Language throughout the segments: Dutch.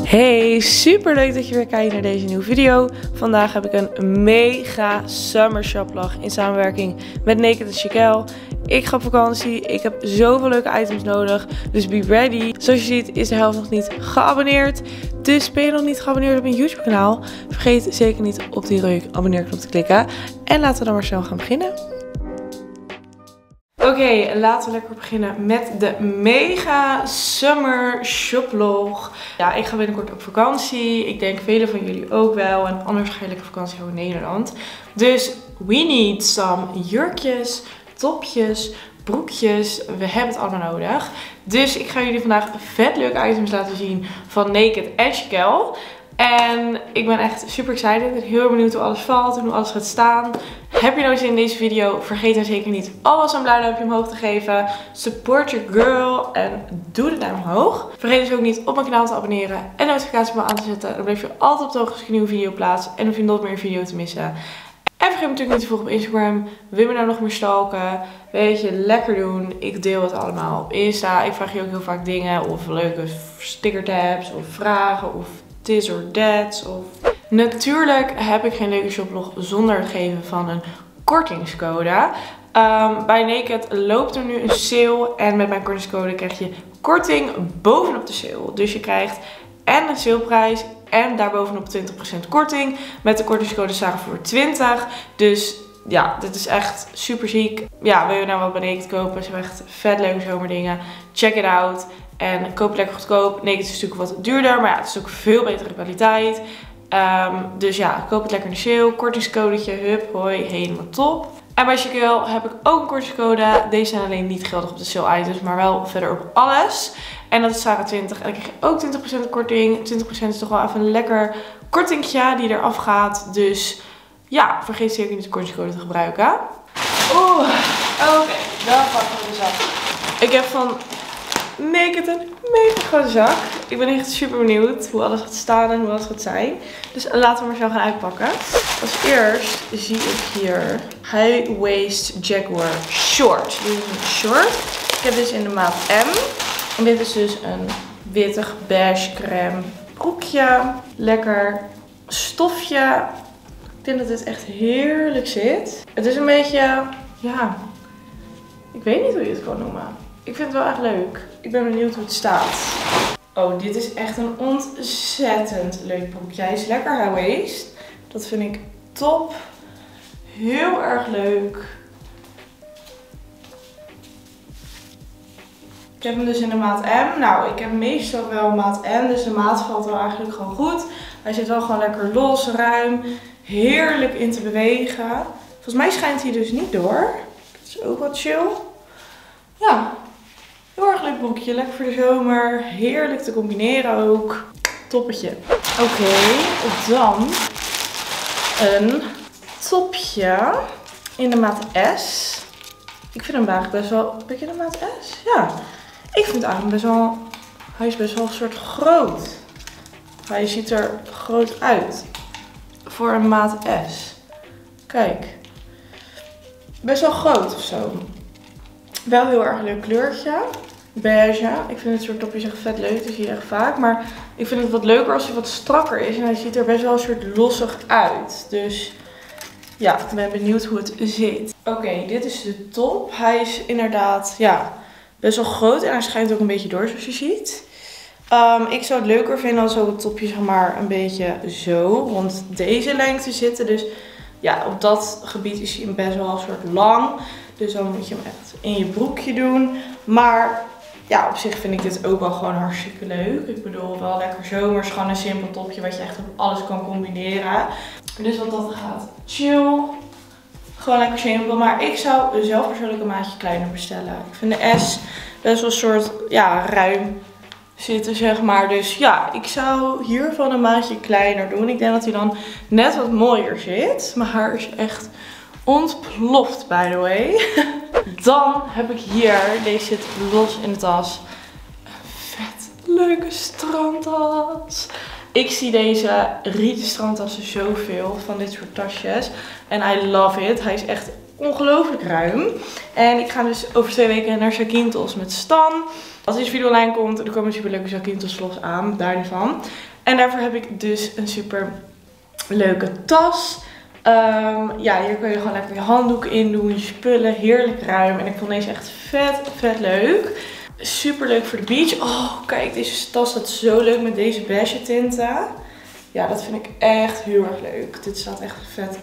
Hey, super leuk dat je weer kijkt naar deze nieuwe video. Vandaag heb ik een mega summer shoplog in samenwerking met Naked en Chiquelle. Ik ga op vakantie, ik heb zoveel leuke items nodig, dus be ready. Zoals je ziet is de helft nog niet geabonneerd. Dus ben je nog niet geabonneerd op mijn YouTube kanaal? Vergeet zeker niet op die rode abonneerknop te klikken. En laten we dan maar snel gaan beginnen. Oké, laten we lekker beginnen met de mega summer shoplog. Ja, ik ga binnenkort op vakantie. Ik denk velen van jullie ook wel. En anders ga je lekker vakantie houden in Nederland. Dus we need some jurkjes, topjes, broekjes. We hebben het allemaal nodig. Dus ik ga jullie vandaag vet leuke items laten zien van Naked en Chiquelle. En ik ben echt super excited. Ik ben heel benieuwd hoe alles valt en hoe alles gaat staan. Heb je nou zin in deze video? Vergeet dan zeker niet alvast een blauw duimpje omhoog te geven. Support your girl en doe de duim omhoog. Vergeet dus ook niet op mijn kanaal te abonneren en de notificatiebel aan te zetten. Dan blijf je altijd op de hoogte als ik een nieuwe video plaats. En hoef je nooit meer een video te missen. En vergeet me natuurlijk niet te volgen op Instagram. Wil je me nou nog meer stalken? Weet je, lekker doen. Ik deel het allemaal op Insta. Ik vraag je ook heel vaak dingen of leuke stickertabs of vragen of this or that. Of... Natuurlijk heb ik geen leuke shoplog zonder het geven van een kortingscode. Bij Naked loopt er nu een sale en met mijn kortingscode krijg je korting bovenop de sale. Dus je krijgt en een saleprijs en daarbovenop 20% korting met de kortingscode SARAHvoor20. Dus ja, dit is echt super ziek. Ja, wil je nou wat bij Naked kopen? Ze hebben echt vet leuke zomerdingen. Check it out. En koop lekker goedkoop. Naked is natuurlijk wat duurder, maar ja, het is ook veel betere kwaliteit. Dus ja, koop het lekker in de sale. Kortingscodetje, hup, hoi, helemaal top. En bij Chiquelle heb ik ook een kortingscode. Deze zijn alleen niet geldig op de sale items, maar wel verder op alles. En dat is SARAH20. En dan krijg je ook 20% korting. 20% is toch wel even een lekker kortingje die eraf gaat. Dus ja, vergeet zeker niet de kortingscode te gebruiken. Oeh, oké, dan pakken we de zak. Ik heb van Naked een mega grote zak. Ik ben echt super benieuwd hoe alles gaat staan en hoe alles gaat zijn. Dus laten we maar zo gaan uitpakken. Als eerst zie ik hier High Waist Jaguar Short. Dit is een short. Ik heb deze in de maat M. En dit is dus een wittig beige crème broekje. Lekker stofje. Ik denk dat dit echt heerlijk zit. Het is een beetje, ja, ik weet niet hoe je het kan noemen. Ik vind het wel echt leuk. Ik ben benieuwd hoe het staat. Oh, dit is echt een ontzettend leuk broekje. Hij is lekker high waist. Dat vind ik top. Heel erg leuk. Ik heb hem dus in de maat M. Nou, ik heb meestal wel maat M. Dus de maat valt wel eigenlijk gewoon goed. Hij zit wel gewoon lekker los, ruim. Heerlijk in te bewegen. Volgens mij schijnt hij dus niet door. Dat is ook wat chill. Ja. Heel erg leuk broekje, lekker voor de zomer. Heerlijk te combineren ook. Toppetje. Oké, dan een topje in de maat S. Ik vind hem eigenlijk best wel... Ben je de maat S? Ja. Ik vind eigenlijk best wel... Hij is best wel een soort groot. Hij ziet er groot uit. Voor een maat S. Kijk. Best wel groot of zo. Wel heel erg leuk kleurtje. Beige. Ik vind het soort topjes echt vet leuk. Dat zie je echt vaak. Maar ik vind het wat leuker als hij wat strakker is. En hij ziet er best wel een soort lossig uit. Dus ja, ik ben benieuwd hoe het zit. Oké, dit is de top. Hij is inderdaad, ja, best wel groot. En hij schijnt ook een beetje door zoals je ziet. Ik zou het leuker vinden als ook het topje zeg maar een beetje zo rond deze lengte zitten. Dus ja, op dat gebied is hij best wel een soort lang. Dus dan moet je hem echt in je broekje doen. Maar ja, op zich vind ik dit ook wel gewoon hartstikke leuk. Ik bedoel, wel lekker zomers. Gewoon een simpel topje wat je echt op alles kan combineren. Dus wat dat gaat, chill. Gewoon lekker simpel. Maar ik zou zelf persoonlijk een maatje kleiner bestellen. Ik vind de S best wel een soort, ja, ruim zitten zeg maar. Dus ja, ik zou hiervan een maatje kleiner doen. Ik denk dat hij dan net wat mooier zit. Mijn haar is echt ontploft, by the way. Dan heb ik hier, deze zit los in de tas, een vet leuke strandtas. Ik zie deze rieten strandtassen zoveel van dit soort tasjes. En I love it. Hij is echt ongelooflijk ruim. En ik ga dus over 2 weken naar Zakynthos met Stan. Als deze video online komt, er komen super leuke Zakynthos vlogs aan, daar niet van. En daarvoor heb ik dus een super leuke tas. Ja, hier kun je gewoon lekker je handdoeken in doen, je spullen, heerlijk ruim. En ik vond deze echt vet leuk. Super leuk voor de beach. Oh, kijk, deze tas staat zo leuk met deze beige tinten. Ja, dat vind ik echt heel erg leuk. Dit staat echt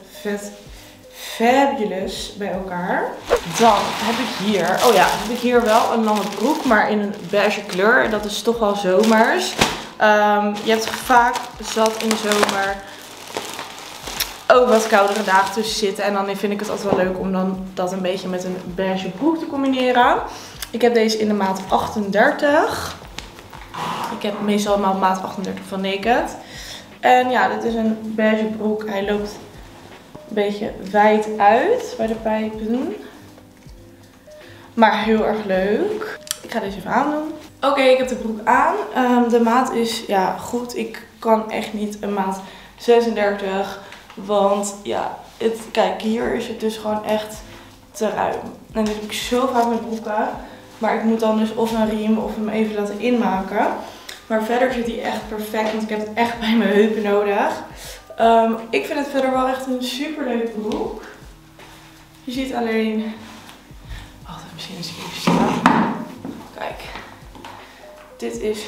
fabulous bij elkaar. Dan heb ik hier, oh ja, heb ik hier wel een lange broek, maar in een beige kleur. Dat is toch wel zomers. Je hebt vaak zat in de zomer ook wat koudere dagen tussen zitten. En dan vind ik het altijd wel leuk om dan dat een beetje met een beige broek te combineren. Ik heb deze in de maat 38. Ik heb meestal maat 38 van Naked. En ja, dit is een beige broek. Hij loopt een beetje wijd uit bij de pijpen. Maar heel erg leuk. Ik ga deze even aandoen. Oké, ik heb de broek aan. De maat is ja goed. Ik kan echt niet een maat 36. Want ja, kijk, hier is het dus gewoon echt te ruim. En dit heb ik zo vaak met broeken. Maar ik moet dan dus of een riem of hem even laten inmaken. Maar verder zit hij echt perfect. Want ik heb het echt bij mijn heupen nodig. Ik vind het verder wel echt een super leuke broek. Je ziet alleen... Wacht even, misschien eens even staan. Kijk. Dit is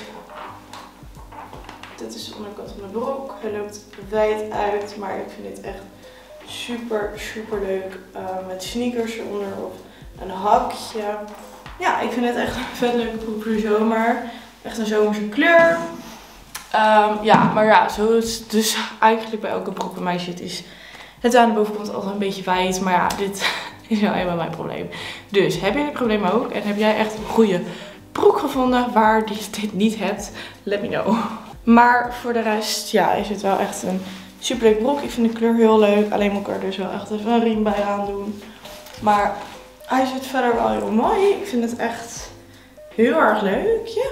de onderkant van de broek. Hij loopt wijd uit. Maar ik vind dit echt super leuk. Met sneakers eronder of een hakje. Ja, ik vind het echt een vet leuke broek voor de zomer. Echt een zomerse kleur. Ja, maar ja, zo is het dus eigenlijk bij elke broek bij mij zit. Is het aan de bovenkant altijd een beetje wijd. Maar ja, dit is wel eenmaal mijn probleem. Dus heb jij dit probleem ook? En heb jij echt een goede broek gevonden waar je dit niet hebt? Let me know. Maar voor de rest, ja, is het wel echt een super leuk broek. Ik vind de kleur heel leuk. Alleen moet ik er dus wel echt even een riem bij aan doen. Maar hij zit verder wel heel mooi. Ik vind het echt heel erg leuk. Ja.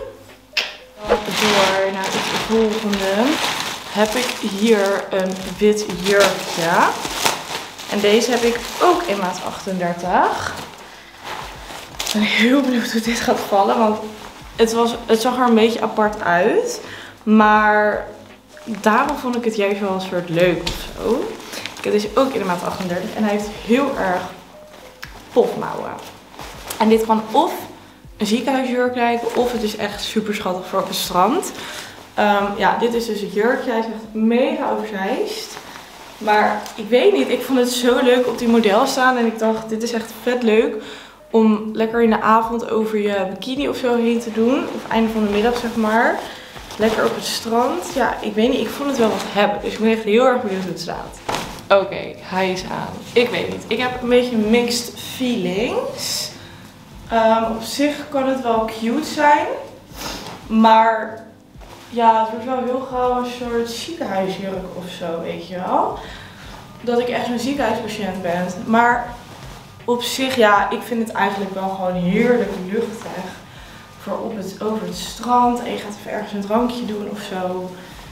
Door naar het volgende heb ik hier een wit jurkje. En deze heb ik ook in maat 38. Ik ben heel benieuwd hoe dit gaat vallen. Want het zag er een beetje apart uit. Maar daarom vond ik het juist wel een soort leuk of zo. Ik heb deze ook in de maat 38. En hij heeft heel erg pofmouwen. En dit kan of een ziekenhuisjurk lijken. Of het is echt super schattig voor op het strand. Ja, dit is dus het jurkje. Hij is echt mega oversized. Maar ik weet niet. Ik vond het zo leuk op die model staan. En ik dacht, dit is echt vet leuk. Om lekker in de avond over je bikini of zo heen te doen. Of einde van de middag zeg maar. Lekker op het strand. Ja, ik weet niet. Ik vond het wel wat hebben. Dus ik ben echt heel erg benieuwd hoe het staat. Oké, hij is aan. Ik weet niet. Ik heb een beetje mixed feelings. Op zich kan het wel cute zijn. Maar ja, het wordt wel heel gauw een soort ziekenhuisjurk of zo, weet je wel. Dat ik echt een ziekenhuispatiënt ben. Maar op zich, ja, ik vind het eigenlijk wel gewoon heerlijk luchtig. Voor over het strand. En je gaat even ergens een drankje doen of zo.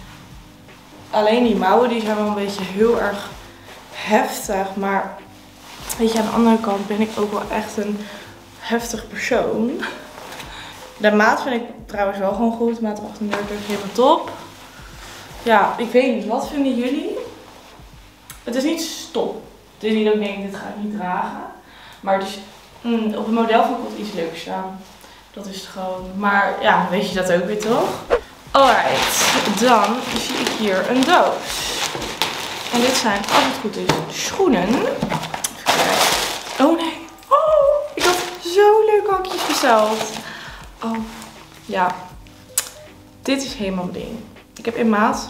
Alleen die mouwen, die zijn wel een beetje heel erg heftig. Maar weet je, aan de andere kant ben ik ook wel echt een heftig persoon. De maat vind ik trouwens wel gewoon goed. Maat 38, helemaal top. Ja, ik weet niet. Wat vinden jullie? Het is niet stop. Het is niet dat ik denk, dit ga ik niet dragen. Maar het is, op het model vond ik wat iets leuks staan. Dat is het gewoon. Maar ja, weet je dat ook weer toch? Alright, dan zie ik hier een doos. En dit zijn, als het goed is, schoenen. Even kijken. Oh nee. Oh, ik had zo leuke hakjes besteld. Oh, ja. Dit is helemaal mijn ding. Ik heb in maat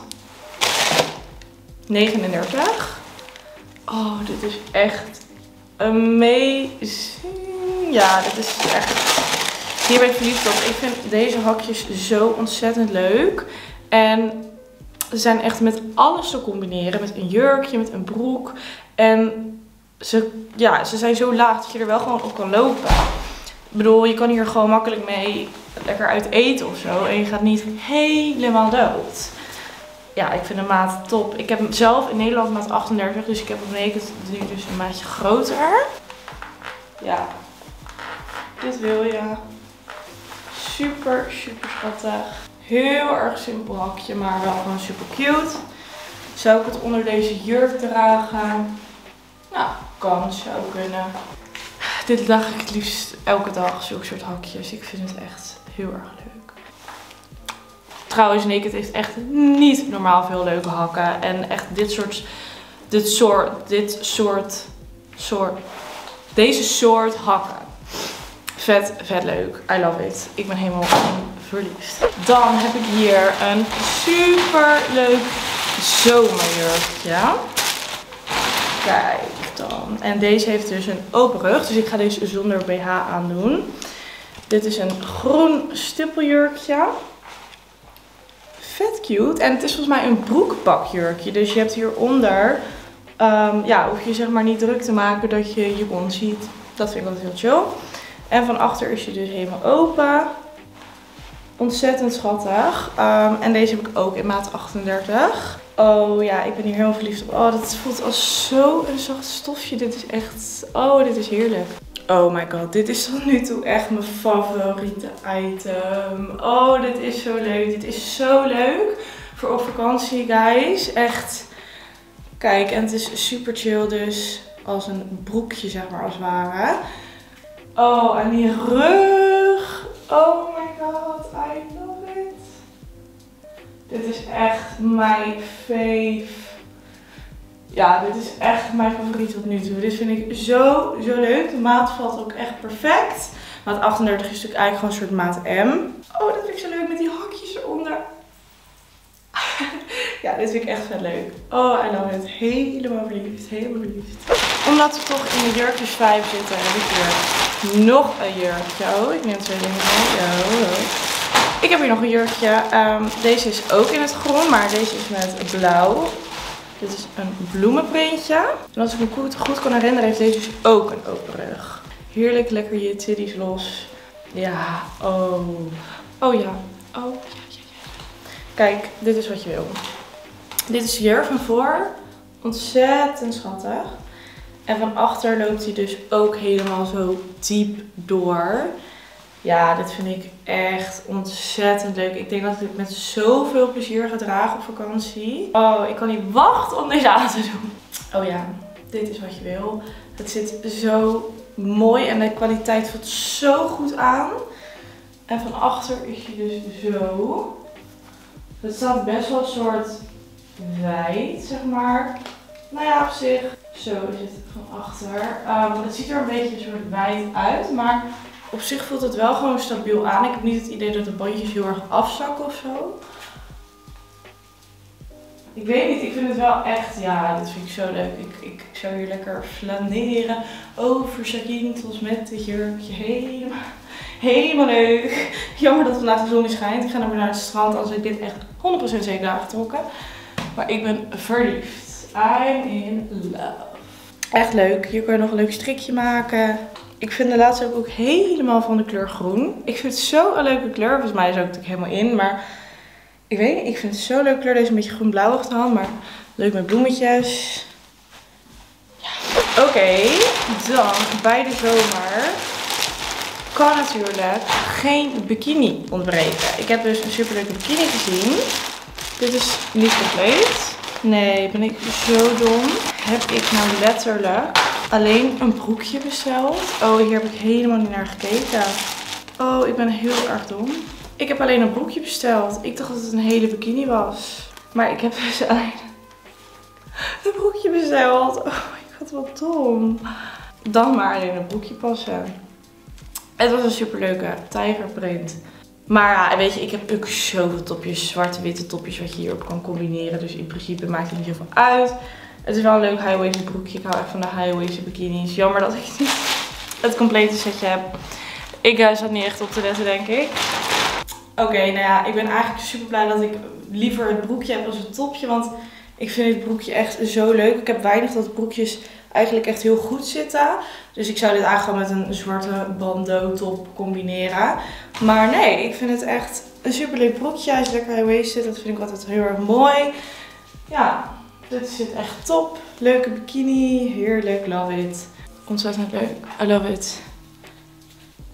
39. Oh, dit is echt amazing. Ja, dit is echt... Hier ben ik verliefd op. Ik vind deze hakjes zo ontzettend leuk. En ze zijn echt met alles te combineren. Met een jurkje, met een broek. En ze zijn zo laag dat je er wel gewoon op kan lopen. Ik bedoel, je kan hier gewoon makkelijk mee lekker uit eten of zo. En je gaat niet helemaal dood. Ja, ik vind de maat top. Ik heb hem zelf in Nederland maat 38. Dus ik heb op Naked nu dus een maatje groter. Ja. Dit wil je. super, super schattig. Heel erg simpel hakje, maar wel gewoon super cute. Zou ik het onder deze jurk dragen? Nou, zou kunnen. Dit draag ik het liefst elke dag, zulke soort hakjes. Ik vind het echt heel erg leuk. Trouwens, Naked heeft echt niet normaal veel leuke hakken. En echt deze soort hakken. Vet, vet leuk. I love it. Ik ben helemaal verliefd. Dan heb ik hier een super leuk zomerjurkje. Kijk dan. En deze heeft dus een open rug. Dus ik ga deze zonder BH aandoen. Dit is een groen stippeljurkje. Vet cute. En het is volgens mij een broekpakjurkje. Dus je hebt hieronder, hoef je zeg maar niet druk te maken dat je je kont ziet. Dat vind ik altijd heel chill. En van achter is je dus helemaal open. Ontzettend schattig. En deze heb ik ook in maat 38. Oh ja, ik ben hier helemaal verliefd op. Oh, dat voelt als zo'n zacht stofje. Dit is echt, dit is heerlijk. Oh my god, dit is tot nu toe echt mijn favoriete item. Oh, dit is zo leuk. Dit is zo leuk voor op vakantie, guys. Echt. Kijk, en het is super chill dus. Als een broekje, zeg maar, als het ware. Oh, en die rug. Oh my god, I love it. Dit is echt mijn fave. Ja, dit is echt mijn favoriet tot nu toe. Dit vind ik zo leuk. De maat valt ook echt perfect. Maat 38 is natuurlijk eigenlijk gewoon een soort maat M. Oh, dat vind ik zo leuk met die hakjes eronder. Ja, dit vind ik echt vet leuk. Oh, I love it. Helemaal verliefd. Helemaal verliefd. Omdat we toch in de jurkjes 5 zitten, heb ik hier nog een jurkje. Oh, ik neem 2 dingen mee. Ik heb hier nog een jurkje. Deze is ook in het groen, maar deze is met blauw. Dit is een bloemenprintje. En als ik me goed kan herinneren, heeft deze dus ook een open rug. Heerlijk, lekker je titties los. Ja, oh ja. Kijk, dit is wat je wil. Dit is de jurk van voor. Ontzettend schattig. En van achter loopt hij dus ook helemaal zo diep door. Ja, dit vind ik echt ontzettend leuk. Ik denk dat ik het met zoveel plezier ga dragen op vakantie. Oh, ik kan niet wachten om deze aan te doen. Oh ja, dit is wat je wil. Het zit zo mooi en de kwaliteit voelt zo goed aan. En van achter is je dus zo. Het staat best wel een soort wijd, zeg maar. Nou ja, op zich. Zo is het van achter. Het ziet er een beetje een soort wijd uit, maar op zich voelt het wel gewoon stabiel aan. Ik heb niet het idee dat de bandjes heel erg afzakken of zo. Ik weet niet, ik vind het wel echt, ja, dit vind ik zo leuk. Ik zou hier lekker flaneren over Zakynthos met dit jurkje. Helemaal leuk. Jammer dat vandaag de zon niet schijnt. Ik ga naar het strand als ik dit echt 100% zeker aangetrokken. Maar ik ben verliefd. I'm in love. Echt leuk. Hier kan je nog een leuk strikje maken. Ik vind de laatste ook helemaal van de kleur groen. Ik vind het zo een leuke kleur. Volgens mij is het ook natuurlijk helemaal in. Maar ik weet niet. Ik vind het zo'n leuke kleur. Deze een beetje groen-blauwig dan. Maar leuk met bloemetjes. Ja. Oké. Dan bij de zomer kan natuurlijk geen bikini ontbreken. Ik heb dus een super leuke bikini gezien. Dit is niet compleet. Nee, ben ik zo dom. Heb ik nou letterlijk alleen een broekje besteld? Oh, hier heb ik helemaal niet naar gekeken. Oh, ik ben heel erg dom. Ik heb alleen een broekje besteld. Ik dacht dat het een hele bikini was. Maar ik heb dus alleen een broekje besteld. Oh my god, wat dom. Dan maar alleen een broekje passen. Het was een super leuke tijgerprint. Maar ja, weet je, ik heb ook zoveel topjes, zwarte, witte topjes wat je hierop kan combineren. Dus in principe maakt het niet zoveel uit. Het is wel een leuk high-waisted broekje. Ik hou echt van de high-waisted bikinis. Jammer dat ik niet het complete setje heb. Ik zat niet echt op te letten, denk ik. Oké, nou ja, ik ben eigenlijk super blij dat ik liever het broekje heb als het topje. Want ik vind dit broekje echt zo leuk. Ik heb weinig dat broekjes eigenlijk echt heel goed zitten. Dus ik zou dit eigenlijk gewoon met een zwarte bandeau top combineren. Maar nee, ik vind het echt een super leuk broekje. Hij is lekker high-waisted. Dat vind ik altijd heel erg mooi. Ja, dit zit echt top. Leuke bikini. Heerlijk. Love it. Ontzettend leuk. I love it.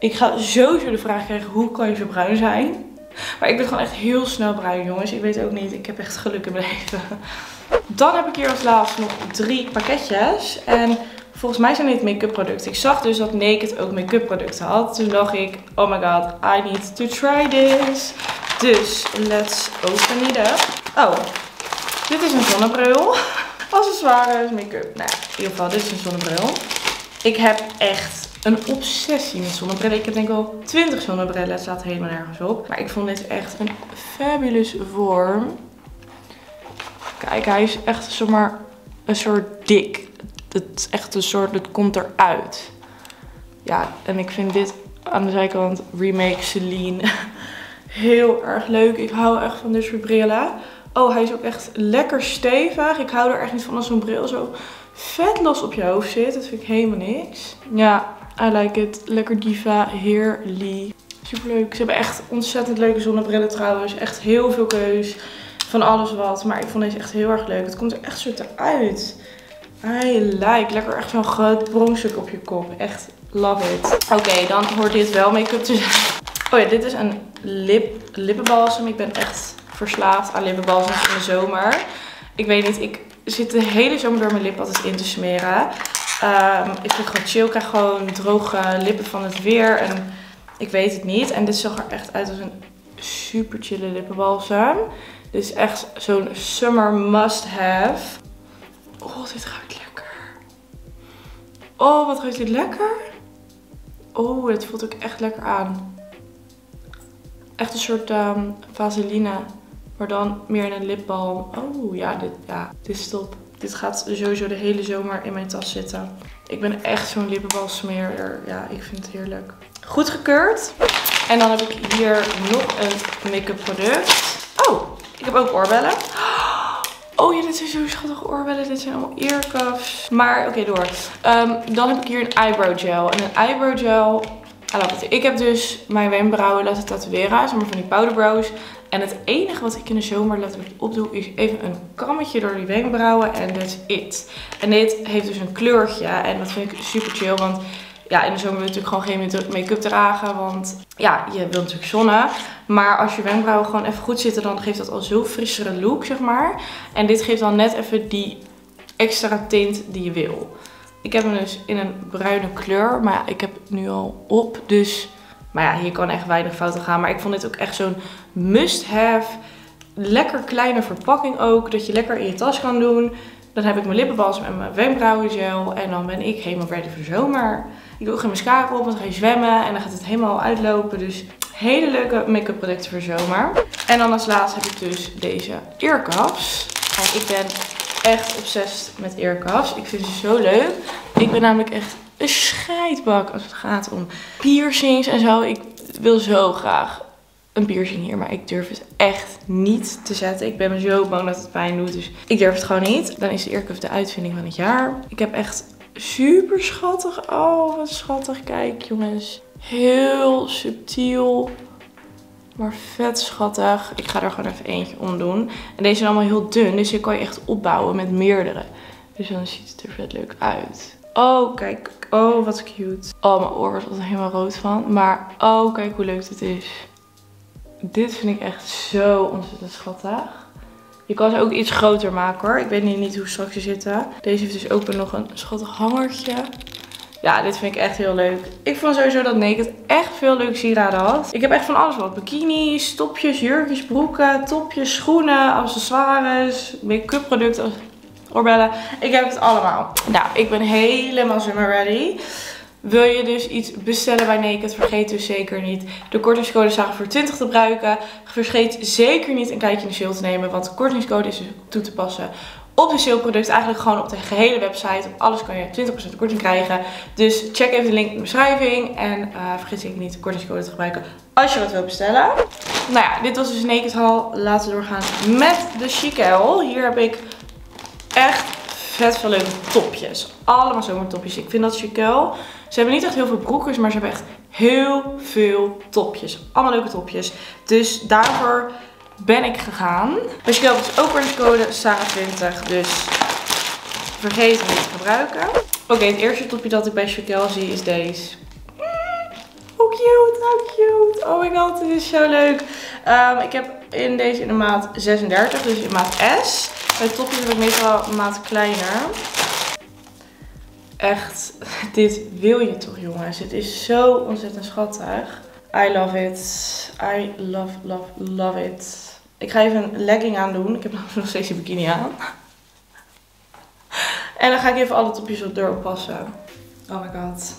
Ik ga sowieso de vraag krijgen, hoe kan je zo bruin zijn? Maar ik ben gewoon echt heel snel bruin, jongens. Ik weet ook niet, ik heb echt geluk in mijn leven. Dan heb ik hier als laatste nog 3 pakketjes. En volgens mij zijn dit make-up producten. Ik zag dus dat Naked ook make-up producten had. Toen dacht ik, oh my god, I need to try this. Dus, let's open it up. Oh, dit is een zonnebril. Accessoires, make-up. Nou ja, in ieder geval, dit is een zonnebril. Ik heb echt een obsessie met zonnebrillen. Ik heb denk ik wel 20 zonnebrillen. Het staat helemaal nergens op. Maar ik vond dit echt een fabulous vorm. Kijk, hij is echt zomaar een soort dik. Het is echt een soort, het komt eruit. Ja, en ik vind dit aan de zijkant remake Celine heel erg leuk. Ik hou echt van dit soort brillen. Oh, hij is ook echt lekker stevig. Ik hou er echt niet van als zo'n bril zo vet los op je hoofd zit. Dat vind ik helemaal niks. Ja, I like it. Lekker diva, heerlijk. Superleuk. Ze hebben echt ontzettend leuke zonnebrillen trouwens. Echt heel veel keus. Van alles wat. Maar ik vond deze echt heel erg leuk. Het komt er echt zo uit. I like. Lekker echt zo'n groot bronstuk op je kop. Echt love it. Oké, dan hoort dit wel make-up te zijn. Oh ja, dit is een lippenbalsem. Ik ben echt verslaafd aan lippenbalsems in de zomer. Ik weet niet, ik zit de hele zomer door mijn lip altijd in te smeren. Ik vind het gewoon chill. Ik krijg gewoon droge lippen van het weer. En ik weet het niet. En dit zag er echt uit als een super chille lippenbalsem. Dit is echt zo'n summer must have. Oh, dit ruikt lekker. Oh, wat ruikt dit lekker. Oh, dit voelt ook echt lekker aan. Echt een soort vaseline. Maar dan meer in een lipbalm. Oh ja, dit is top. Dit gaat sowieso de hele zomer in mijn tas zitten. Ik ben echt zo'n lippenbalsmeerder. Ja, ik vind het heerlijk. Goedgekeurd. En dan heb ik hier nog een make-up product. Oh, ik heb ook oorbellen. Oh ja, dit zijn zo schattige oorbellen. Dit zijn allemaal earcuffs. Maar oké, door. Dan heb ik hier een eyebrow gel. En een eyebrow gel... Ik heb dus mijn wenkbrauwen laten tatoeëren. Zeg maar van die powderbrows. En het enige wat ik in de zomer letterlijk opdoe is even een kammetje door die wenkbrauwen. En that's it. En dit heeft dus een kleurtje. En dat vind ik super chill. Want ja, in de zomer wil je natuurlijk gewoon geen make-up dragen. Want ja, je wilt natuurlijk zonnen. Maar als je wenkbrauwen gewoon even goed zitten, dan geeft dat al zo'n frissere look, zeg maar. En dit geeft dan net even die extra tint die je wil. Ik heb hem dus in een bruine kleur. Maar ja, ik heb het nu al op. Dus, maar ja, hier kan echt weinig fouten gaan. Maar ik vond dit ook echt zo'n must-have. Lekker kleine verpakking ook. Dat je lekker in je tas kan doen. Dan heb ik mijn lippenbalsem en mijn wenkbrauwengel. En dan ben ik helemaal ready voor de zomer. Ik doe ook geen mascara op, want dan ga je zwemmen. En dan gaat het helemaal uitlopen. Dus hele leuke make-up producten voor zomer. En dan als laatste heb ik dus deze earcuffs. En ik ben echt obsessed met earcuffs. Ik vind ze zo leuk. Ik ben namelijk echt een scheidbak als het gaat om piercings en zo. Ik wil zo graag een piercing hier, maar ik durf het echt niet te zetten. Ik ben zo bang dat het pijn doet, dus ik durf het gewoon niet. Dan is de earcuff de uitvinding van het jaar. Ik heb echt super schattig. Oh, wat schattig. Kijk, jongens. Heel subtiel. Maar vet schattig. Ik ga er gewoon even eentje om doen. En deze zijn allemaal heel dun. Dus hier kan je echt opbouwen met meerdere. Dus dan ziet het er vet leuk uit. Oh, kijk. Oh, wat cute. Oh, mijn oor wordt er helemaal rood van. Maar oh, kijk hoe leuk dit is. Dit vind ik echt zo ontzettend schattig. Je kan ze ook iets groter maken hoor. Ik weet niet hoe strak ze zitten. Deze heeft dus ook nog een schattig hangertje. Ja, dit vind ik echt heel leuk. Ik vond sowieso dat Naked echt veel leuke sieraden had. Ik heb echt van alles wat. Bikinis, topjes, jurkjes, broeken, topjes, schoenen, accessoires, make-up producten, oorbellen. Ik heb het allemaal. Nou, ik ben helemaal summer ready. Wil je dus iets bestellen bij Naked, vergeet dus zeker niet de kortingscode Sarah voor 20 te gebruiken. Vergeet zeker niet een kijkje in de sale te nemen, want de kortingscode is dus toe te passen op de saleproduct. Eigenlijk gewoon op de gehele website. Op alles kan je 20% korting krijgen. Dus check even de link in de beschrijving. En vergeet zeker niet de kortingscode te gebruiken als je wat wilt bestellen. Nou ja, dit was dus Naked Haul. Laten we doorgaan met de chique haul. Hier heb ik echt vet veel leuke topjes. Allemaal zomertopjes. Ik vind dat chique haul. Ze hebben niet echt heel veel broekjes, maar ze hebben echt heel veel topjes. Allemaal leuke topjes. Dus daarvoor ben ik gegaan. Bij Chique Haul is ook kortingscode Sarah20. Dus vergeet het niet te gebruiken. Oké, het eerste topje dat ik bij Chique Haul zie is deze. Hoe cute, how cute. Oh my god, dit is zo leuk. Ik heb deze in de maat 36, dus in maat S. Bij topjes heb ik meestal een maat kleiner. Echt, dit wil je toch jongens. Het is zo ontzettend schattig. I love it. I love it. Ik ga even een legging aan doen. Ik heb nog steeds een bikini aan. En dan ga ik even alle topjes erop passen. Oh my god.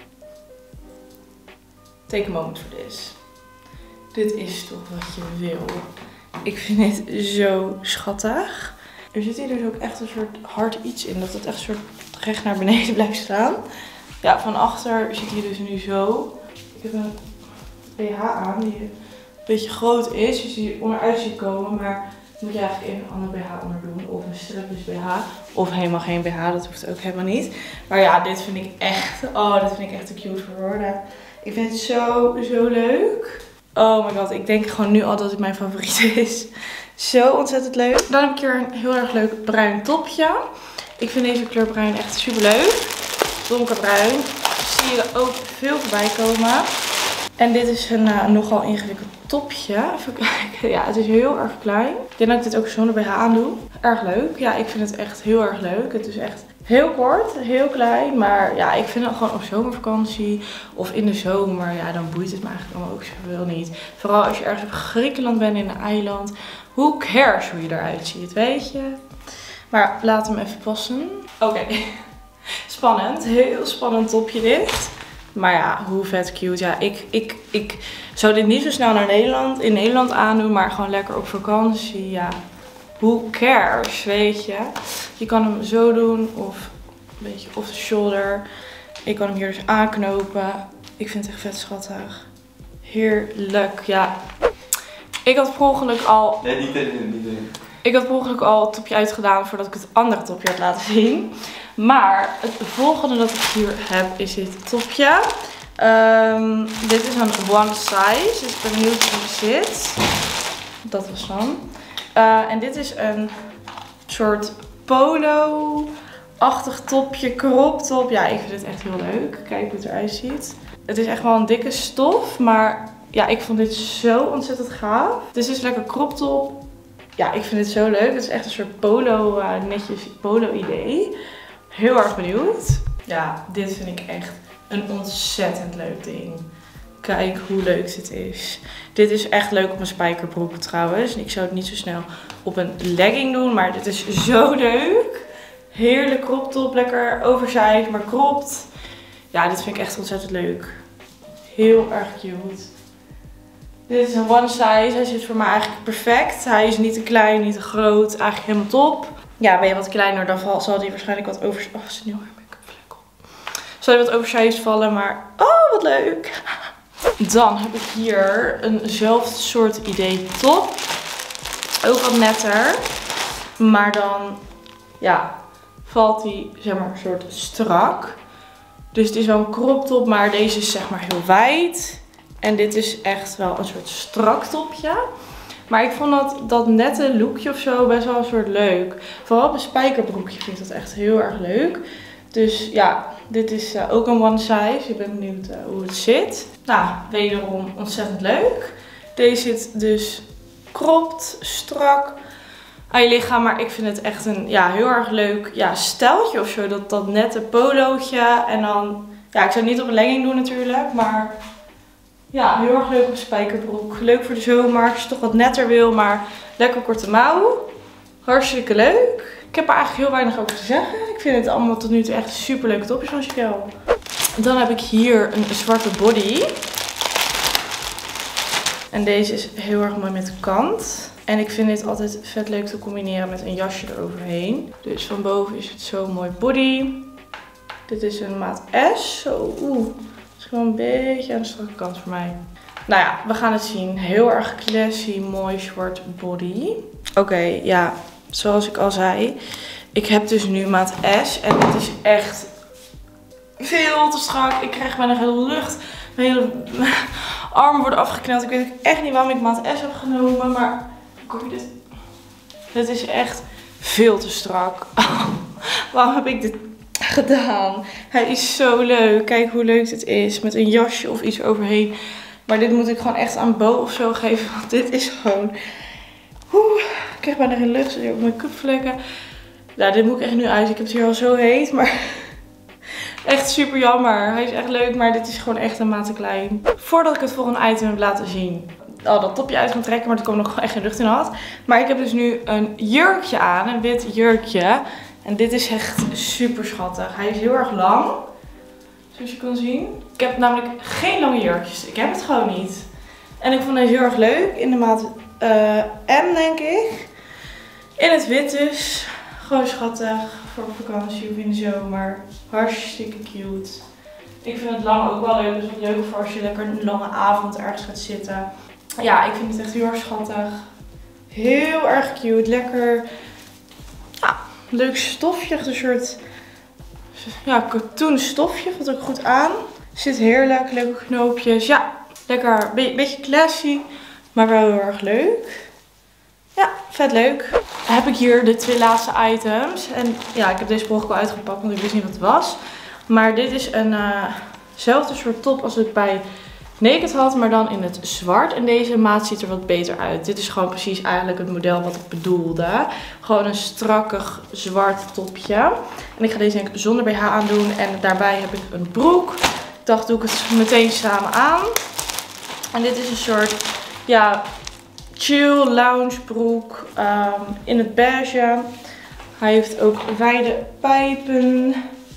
Take a moment for this. Dit is toch wat je wil. Ik vind dit zo schattig. Er zit hier dus ook echt een soort hard iets in. Dat het echt een soort recht naar beneden blijft staan. Ja, van achter zit hier dus nu zo. Ik heb een BH aan die een beetje groot is. Dus die onderuit ziet komen. Maar moet je eigenlijk even een andere BH onder doen. Of een strapless BH. Of helemaal geen BH. Dat hoeft ook helemaal niet. Maar ja, dit vind ik echt. Oh, dit vind ik echt te cute voor woorden. Ik vind het zo leuk. Oh my god, ik denk gewoon nu al dat het mijn favoriet is. Zo ontzettend leuk. Dan heb ik hier een heel erg leuk bruin topje. Ik vind deze kleur bruin echt super leuk. Donkerbruin. Zie je er ook veel voorbij komen. En dit is een nogal ingewikkeld topje. Even kijken. Ja, het is heel erg klein. Ik denk dat ik dit ook zonder BH aan doe. Erg leuk. Ja, ik vind het echt heel erg leuk. Het is echt heel kort, heel klein. Maar ja, ik vind het gewoon op zomervakantie of in de zomer. Ja, dan boeit het me eigenlijk allemaal ook zoveel niet. Vooral als je ergens op Griekenland bent in een eiland. Who cares hoe je eruit ziet, weet je? Maar laat hem even passen. Oké. Spannend. Heel spannend topje dit. Maar ja, hoe vet cute. Ja, ik zou dit niet zo snel naar in Nederland aandoen. Maar gewoon lekker op vakantie. Ja, who cares, weet je. Je kan hem zo doen of een beetje off the shoulder. Ik kan hem hier dus aanknopen. Ik vind het echt vet schattig. Heerlijk, ja. Ik had per ongeluk al... Nee, niet erin. Ik had per ongeluk al het topje uitgedaan voordat ik het andere topje had laten zien. Maar het volgende dat ik hier heb is dit topje. Dit is een one size. Dus ik ben benieuwd hoe het zit. Dat was dan. En dit is een soort polo-achtig topje, crop top. Ja, ik vind het echt heel leuk. Kijk hoe het eruit ziet. Het is echt wel een dikke stof, maar ja, ik vond dit zo ontzettend gaaf. Het is dus lekker crop top. Ja, ik vind het zo leuk. Het is echt een soort polo, netjes polo idee. Heel erg benieuwd. Ja, dit vind ik echt een ontzettend leuk ding. Kijk hoe leuk dit is. Dit is echt leuk op een spijkerbroek trouwens. Ik zou het niet zo snel op een legging doen, maar dit is zo leuk. Heerlijk crop top, lekker oversized, maar cropped. Ja, dit vind ik echt ontzettend leuk. Heel erg cute. Dit is een one size. Hij zit voor mij eigenlijk perfect. Hij is niet te klein, niet te groot. Eigenlijk helemaal top. Ja, ben je wat kleiner, dan zal die waarschijnlijk wat oversized... Oh, er zit nu al een make-up vlek op. Zal die wat oversized vallen, maar... Oh, wat leuk. Dan heb ik hier eenzelfde soort idee top. Ook wat netter. Maar dan, ja, valt die, zeg maar, een soort strak. Dus het is wel een crop top, maar deze is zeg maar heel wijd. En dit is echt wel een soort strak topje. Maar ik vond dat nette lookje of zo best wel een soort leuk. Vooral op een spijkerbroekje vind ik dat echt heel erg leuk. Dus ja, dit is ook een one size. Ik ben benieuwd hoe het zit. Nou, wederom ontzettend leuk. Deze zit dus cropped, strak aan je lichaam. Maar ik vind het echt een heel erg leuk stijltje of zo. Dat nette polootje. En dan, ja, ik zou het niet op een legging doen natuurlijk. Maar ja, heel erg leuk op een spijkerbroek. Leuk voor de zomer als je toch wat netter wil. Maar lekker korte mouw. Hartstikke leuk. Ik heb er eigenlijk heel weinig over te zeggen. Ik vind het allemaal tot nu toe echt super leuke topjes van Chanel. Dan heb ik hier een zwarte body. En deze is heel erg mooi met de kant. En ik vind dit altijd vet leuk te combineren met een jasje eroverheen. Dus van boven is het zo'n mooi body. Dit is een maat S. Zo, dat is gewoon een beetje aan de strakke kant voor mij. Nou ja, we gaan het zien. Heel erg classy, mooi zwart body. Oké, ja. Zoals ik al zei, ik heb dus nu maat S en het is echt veel te strak. Ik krijg bijna geen lucht. Mijn hele armen worden afgekneld. Ik weet ook echt niet waarom ik maat S heb genomen, maar kom je dit? Dit is echt veel te strak. Waarom heb ik dit gedaan. Hij is zo leuk. Kijk hoe leuk dit is. Met een jasje of iets overheen. Maar dit moet ik gewoon echt aan Bo of zo geven. Want dit is gewoon... ik krijg bijna geen lucht. Zit hier op mijn cupvlekken. Nou, dit moet ik echt nu uit. Ik heb het hier al zo heet. Maar echt super jammer. Hij is echt leuk. Maar dit is gewoon echt een maat te klein. Voordat ik het volgende item heb laten zien. Dat topje uit gaan trekken. Maar er kwam nog echt geen lucht in had. Maar ik heb dus nu een jurkje aan. Een wit jurkje. En dit is echt super schattig. Hij is heel erg lang. Zoals je kan zien. Ik heb namelijk geen lange jurkjes. Ik heb het gewoon niet. En ik vond deze heel erg leuk. In de maat M denk ik. In het wit dus. Gewoon schattig. Voor vakantie of in de zomer. Hartstikke cute. Ik vind het lang ook wel leuk. Dus wat leuk voor als je lekker een lange avond ergens gaat zitten. Ja, ik vind het echt heel erg schattig. Heel erg cute. Lekker. Ja, leuk stofje. Een soort katoen stofje. Voelt ook goed aan. Zit heerlijk. Leuke knoopjes. Ja, lekker. Beetje classy. Maar wel heel erg leuk. Ja, vet leuk. Dan heb ik hier de 2 laatste items. En ja, ik heb deze vorige al uitgepakt. Want ik wist niet wat het was. Maar dit is eenzelfde soort top als het bij Naked had, maar dan in het zwart. En deze maat ziet er wat beter uit. Dit is gewoon precies eigenlijk het model wat ik bedoelde. Gewoon een strakkig zwart topje. En ik ga deze denk ik zonder BH aandoen. En daarbij heb ik een broek. Ik dacht, doe ik het meteen samen aan. En dit is een soort, ja, chill lounge broek in het beige. Hij heeft ook wijde pijpen.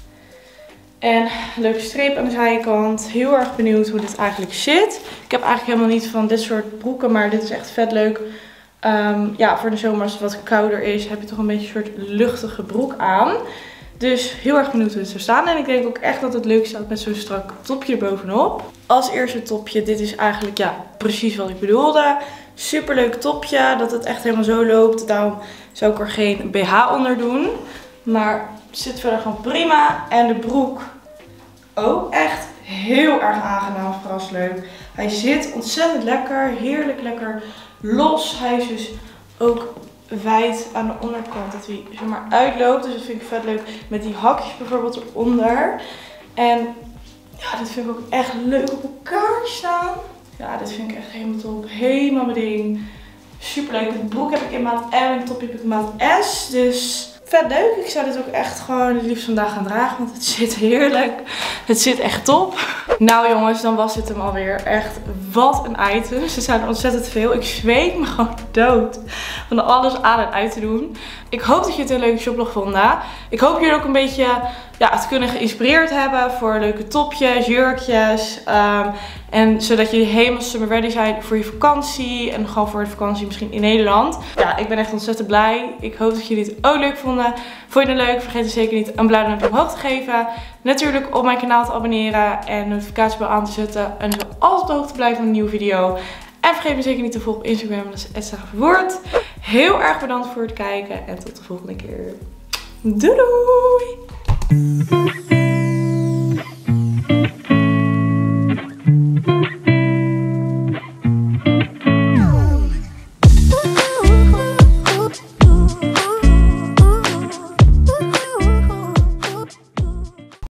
En een leuke streep aan de zijkant. Heel erg benieuwd hoe dit eigenlijk zit. Ik heb eigenlijk helemaal niet van dit soort broeken. Maar dit is echt vet leuk. Ja, voor de zomer als het wat kouder is. Heb je toch een beetje een soort luchtige broek aan. Dus heel erg benieuwd hoe het zou staan. En ik denk ook echt dat het leuk staat met zo'n strak topje erbovenop. Als eerste topje. Dit is eigenlijk ja, precies wat ik bedoelde. Super leuk topje. Dat het echt helemaal zo loopt. Daarom zou ik er geen BH onder doen. Maar het zit verder gewoon prima. En de broek ook echt heel erg aangenaam, verrassend. Hij zit ontzettend lekker. Heerlijk lekker los. Hij is dus ook wijd aan de onderkant. Dat hij zomaar uitloopt. Dus dat vind ik vet leuk. Met die hakjes bijvoorbeeld eronder. En ja, dit vind ik ook echt leuk op elkaar staan. Ja, dit vind ik echt helemaal top. Helemaal mijn ding. Super leuk. De broek heb ik in maat M en de topje heb ik in maat S. Dus vet leuk. Ik zou dit ook echt gewoon het liefst vandaag gaan dragen. Want het zit heerlijk. Het zit echt top. Nou jongens, dan was dit hem alweer. Echt wat een items. Er zijn er ontzettend veel. Ik zweet me gewoon dood van alles aan en uit te doen. Ik hoop dat je het een leuke shoplog vond. Ik hoop jullie ook een beetje het kunnen geïnspireerd hebben voor leuke topjes, jurkjes. En zodat jullie helemaal summer ready zijn voor je vakantie. En gewoon voor de vakantie misschien in Nederland. Ja, ik ben echt ontzettend blij. Ik hoop dat jullie het ook leuk vonden. Vond je het leuk? Vergeet dus zeker niet een blauw duimpje omhoog te geven. Natuurlijk op mijn kanaal te abonneren en notificatiebel aan te zetten. En zo altijd op de hoogte blijven van een nieuwe video. En vergeet me zeker niet te volgen op Instagram. Dat is @sageverwoerd. Heel erg bedankt voor het kijken. En tot de volgende keer. Doei doei!